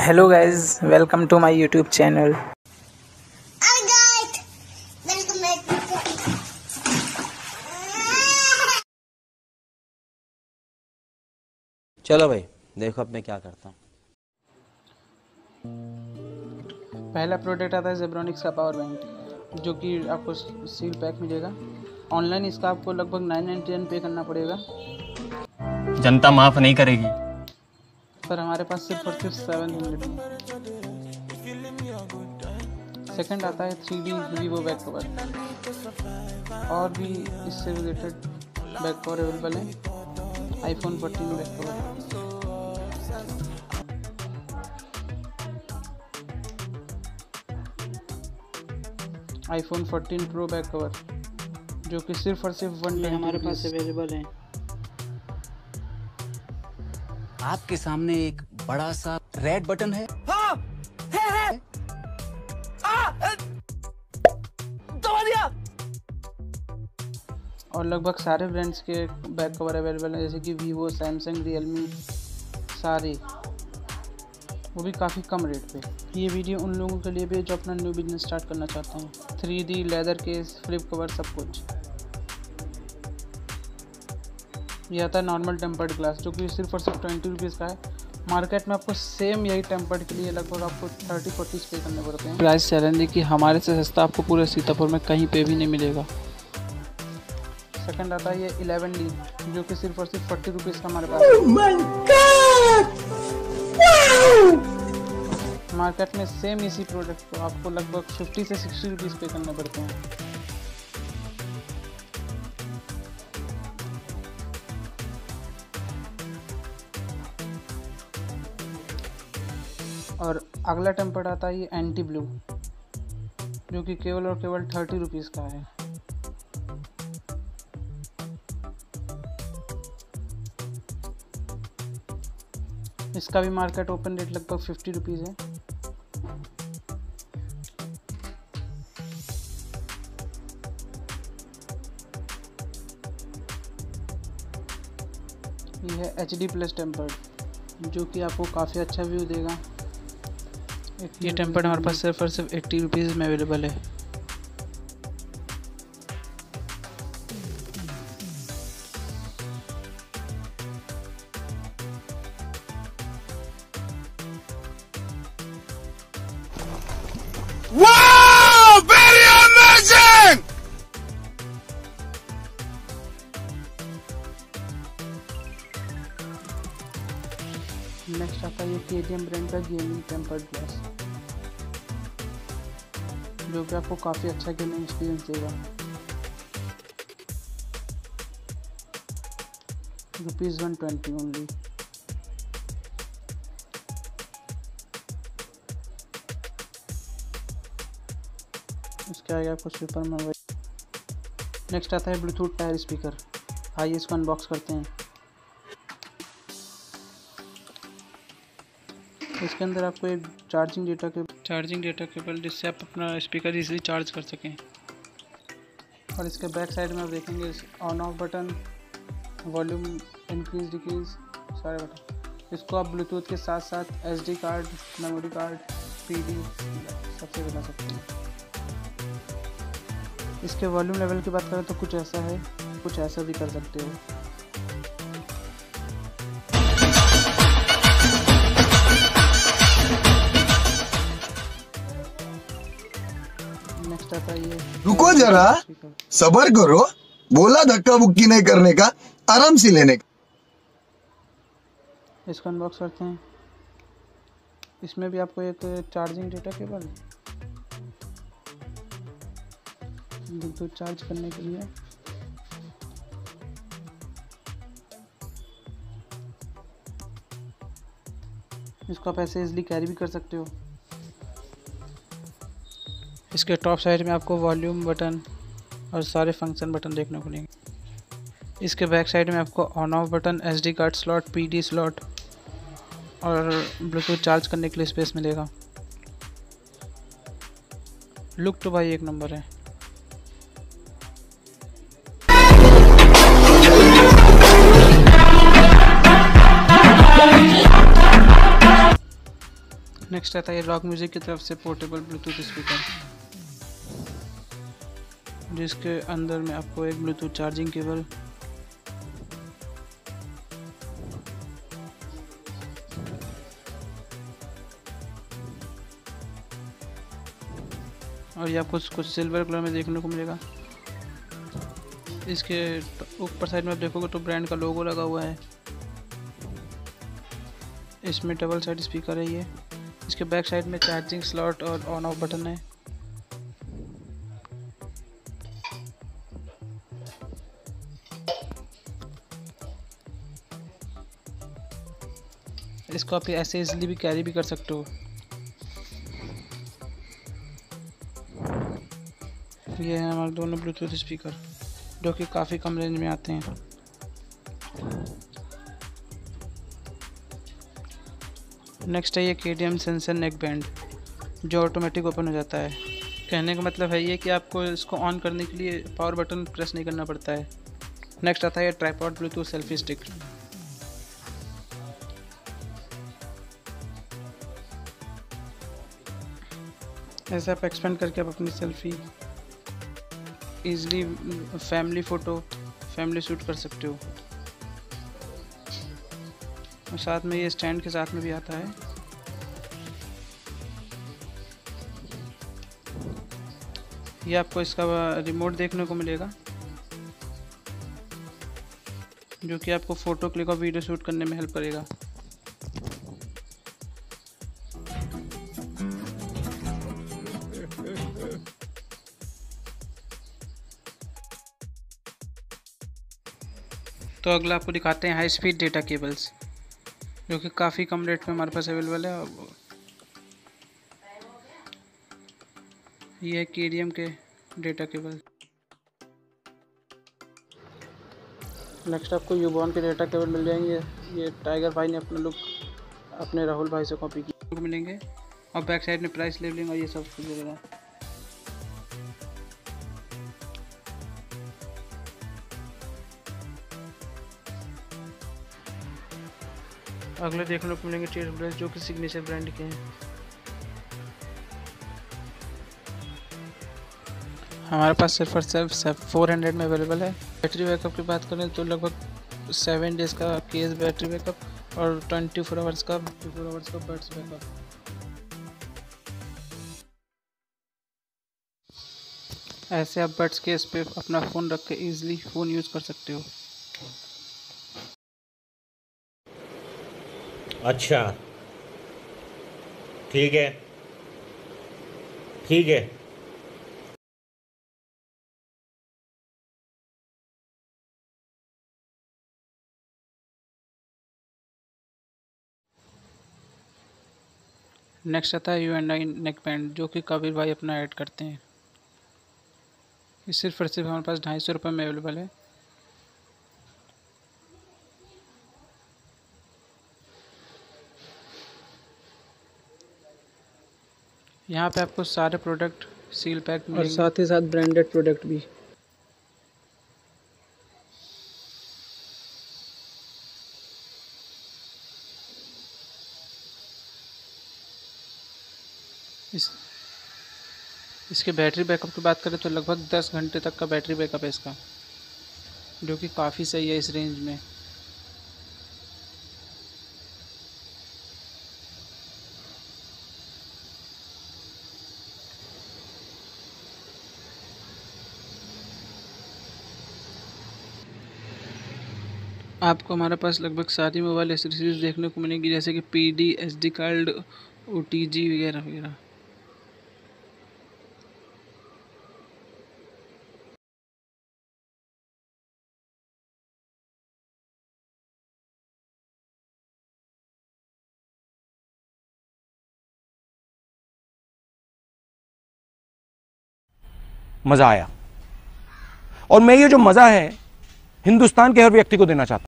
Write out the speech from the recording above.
Hello guys, welcome to my YouTube channel. चलो भाई देखो अब मैं क्या करता हूँ। पहला प्रोडक्ट आता है जेब्रॉनिक्स का पावर बैंक, जो कि आपको सील पैक मिलेगा। ऑनलाइन इसका आपको लगभग 999 पे करना पड़ेगा। जनता माफ नहीं करेगी, पर हमारे पास सिर्फ और सिर्फ 700 में। सेकंड आता है 3D वीवो बैक कवर। और भी इससे रिलेटेड बैक कवर अवेलेबल है। iPhone 14 back cover, iPhone 14 Pro back cover, जो कि सिर्फ और सिर्फ 1 हमारे पास अवेलेबल है। आपके सामने एक बड़ा सा रेड बटन है। हाँ, है। दबा दिया। और लगभग सारे ब्रांड्स के बैक कवर अवेलेबल हैं, जैसे कि वीवो, सैमसंग, रियलमी, सारे, वो भी काफ़ी कम रेट पे। ये वीडियो उन लोगों के लिए भी जो अपना न्यू बिजनेस स्टार्ट करना चाहते हैं। 3D leather case, flip cover, सब कुछ। ये आता है नॉर्मल टेम्पर्ड ग्लास, जो कि सिर्फ और सिर्फ 20 रुपीज़ का है। मार्केट में आपको सेम यही टेम्पर्ड के लिए लगभग आपको 30-40 पे करने पड़ते हैं। प्राइस चैलेंज है कि हमारे से सस्ता आपको पूरे सीतापुर में कहीं पे भी नहीं मिलेगा। सेकंड आता है ये 11D, जो कि सिर्फ और सिर्फ 40 रुपीज़ का हमारे पास है। Oh my God! Wow! Market में सेम इसी प्रोडक्ट को आपको लगभग 50 से 60 रुपीज़ पे करने पड़ते हैं। और अगला टेम्पर्ड आता है ये एंटी ब्लू, जो कि केवल और केवल 30 रुपीज़ का है। इसका भी मार्केट ओपन रेट लगभग 50 रुपीज़ है। ये है HD प्लस टेम्पर्ड, जो कि आपको काफ़ी अच्छा व्यू देगा। ये टेम्पर्ड हमारे पास सिर्फ और सिर्फ 80 रुपीज़ में अवेलेबल है। Wow! Very amazing! नेक्स्ट आता है ये KTM ब्रांड का गेमिंग टेम्पर्ड ग्लास, जो कि आपको काफ़ी अच्छा गेमिंग एक्सपीरियंस देगा। ₹120 ओनली। इसके आगे आपको स्लीपर में। नेक्स्ट आता है ब्लूटूथ टायर स्पीकर। आइए इसको अनबॉक्स करते हैं। इसके अंदर आपको एक चार्जिंग डेटा केबल, जिससे आप अपना स्पीकर इजीली चार्ज कर सकें। और इसके बैक साइड में आप देखेंगे on off button, volume increase decrease, सारे बटन। इसको आप ब्लूटूथ के साथ साथ SD card, memory card, PD सबसे बना सकते हैं। इसके वॉल्यूम लेवल की बात करें तो कुछ ऐसा है, कुछ ऐसा भी कर सकते हो। नेक्स्ट आता है ये, रुको जरा, सबर करो, बोला धक्का बुक्की नहीं करने का, आराम से लेने का। इसको अनबॉक्स करते हैं। इसमें भी आपको एक charging data cable, Bluetooth charge करने के लिए, इसको आप ऐसे इजीली कैरी भी कर सकते हो। इसके टॉप साइड में आपको वॉल्यूम बटन और सारे फंक्शन बटन देखने को मिलेंगे। इसके बैक साइड में आपको on off button, SD card slot, PD slot और ब्लूटूथ चार्ज करने के लिए स्पेस मिलेगा। लुक तो भाई एक नंबर है। नेक्स्ट आता है रॉक म्यूजिक की तरफ से पोर्टेबल ब्लूटूथ स्पीकर, जिसके अंदर में आपको एक ब्लूटूथ चार्जिंग केबल, और ये आपको कुछ सिल्वर कलर में देखने को मिलेगा। इसके ऊपर साइड में आप देखोगे तो ब्रांड का लोगो लगा हुआ है। इसमें डबल साइड स्पीकर है ये। इसके बैक साइड में चार्जिंग स्लॉट और ऑन ऑफ बटन है। इसको आप ऐसे इजीली भी कैरी भी कर सकते हो। ये है हमारे दोनों ब्लूटूथ स्पीकर, जो कि काफ़ी कम रेंज में आते हैं। नेक्स्ट है ये KTM सेंसर नेक बैंड, जो ऑटोमेटिक ओपन हो जाता है। कहने का मतलब है ये कि आपको इसको ऑन करने के लिए पावर बटन प्रेस नहीं करना पड़ता है। नेक्स्ट आता है ये ट्राइपॉड ब्लूटूथ सेल्फी स्टिक। ऐसे आप एक्सपेंड करके आप अपनी सेल्फी ईजिली फैमिली शूट कर सकते हो। और साथ में ये स्टैंड के साथ में भी आता है। ये आपको इसका रिमोट देखने को मिलेगा, जो कि आपको फ़ोटो क्लिक और वीडियो शूट करने में हेल्प करेगा। तो अगला आपको दिखाते हैं हाई स्पीड डेटा केबल्स, जो कि काफ़ी कम रेट में हमारे पास अवेलेबल है। ये है KTM के डेटा केबल। नेक्स्ट आपको यूबॉन के डेटा केबल मिल जाएंगे। ये टाइगर भाई ने अपना लुक अपने राहुल भाई से कॉपी की मिलेंगे। और बैक साइड में प्राइस लेबलिंग और ये सब कुछ मिलेगा। अगले देखने को मिलेंगे टेस्ट ब्रश, जो कि सिग्नेचर ब्रांड के हैं। हमारे पास सिर्फ और सिर्फ 400 में अवेलेबल है। बैटरी बैकअप की बात करें तो लगभग 7 डेज़ का केस बैटरी बैकअप और 24 आवर्स का बड्स बैकअप। ऐसे आप बड्स केस पे अपना फ़ोन रख के ईजिली फ़ोन यूज़ कर सकते हो। अच्छा, ठीक है, ठीक है। नेक्स्ट आता है U&I नेक बैंड, जो कि कबीर भाई अपना ऐड करते हैं। ये सिर्फ और सिर्फ हमारे पास 250 रुपये में अवेलेबल है। यहाँ पे आपको सारे प्रोडक्ट सील पैक और साथ ही साथ ब्रांडेड प्रोडक्ट भी। इसके बैटरी बैकअप की बात करें तो लगभग 10 घंटे तक का बैटरी बैकअप है इसका, जो कि काफ़ी सही है इस रेंज में। आपको हमारे पास लगभग सारी मोबाइल एसेसरीज देखने को मिलेंगी, जैसे कि PD, SD कार्ड, OTG वगैरह वगैरह। मजा आया, और मैं ये जो मजा है हिंदुस्तान के हर व्यक्ति को देना चाहता हूं।